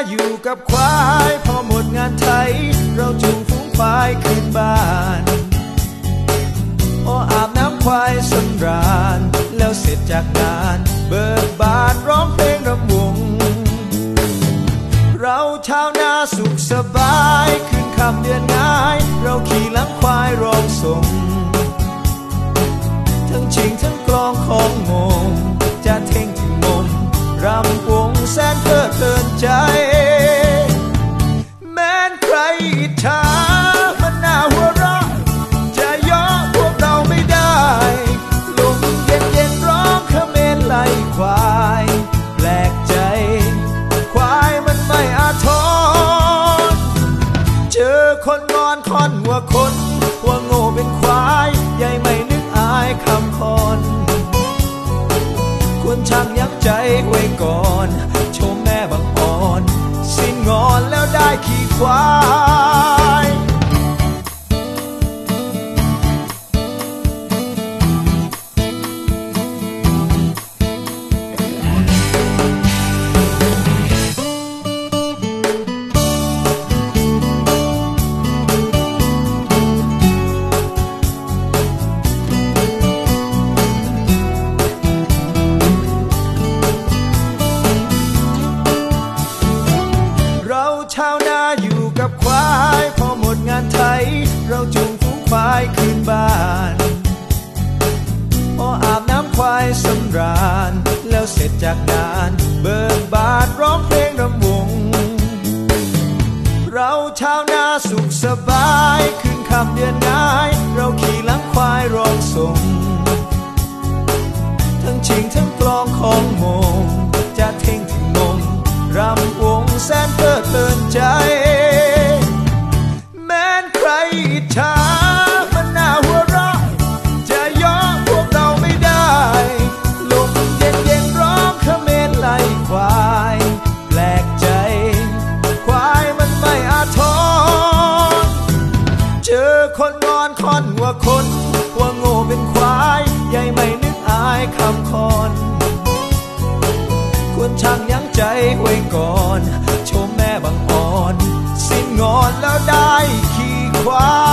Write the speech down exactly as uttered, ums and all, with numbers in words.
อยู่กับควายพอหมดงานไถเราจูงฝูงควายขึ้นบ้านโอ้อาบน้ำควายสำราญแล้วเสร็จจากงานเบิกบานร้องเพลงรำวงเราชาวนาสุขสบายขึ้นคำเดือนง่ายเราขี่หลังควายร้องส่งทั้งชิงทั้งกลองของงงจะเท่งถึงมนรำวงแสนเพลิดเพลินใจแม้นใครอิจฉามันน่าหัวเราะจะย่อพวกเราไม่ได้ลมเย็นเย็นร้องเขมรไล่ควายแปลกใจควายมันไม่อาทรเจอคนงอนคอนหัวคนหัวโง่เป็นควายใหญ่ไม่นึกอายคำคอนควรช่างยั้งใจไว้ก่อนชมแม่บังอ่อนสิ้นงอนแล้วได้ขี่ควายชาวนาอยู่กับควายพอหมดงานไถเราจูงฝูงควายขึ้นบ้านพออาบน้ำควายสำราญแล้วเสร็จจากงานเบิกบานร้องเพลงรำวงเราชาวนาสุขสบายขึ้นคำเดือนง่ายเราขี่หลังควายร้องส่งทั้งชิงทั้งกลองของมงจะเท่งถึงมงรำวงแสนเพลิดเพลินใจแม้นใครอิจฉามันน่าหัวเราะจะย่อพวกเราไม่ได้ลมเย็นเย็นร้องเขมรไล่ควายแปลกใจควายมันไม่อาทรเจอคนงอนคอนหัวคนหัวโง่เป็นควายใหญ่ไม่นึกอายคำคอนควรช่างยั้งใจไว้ก่อนชมแม่บังอ่อนสิ้นงอนแล้วได้ขี่ควาย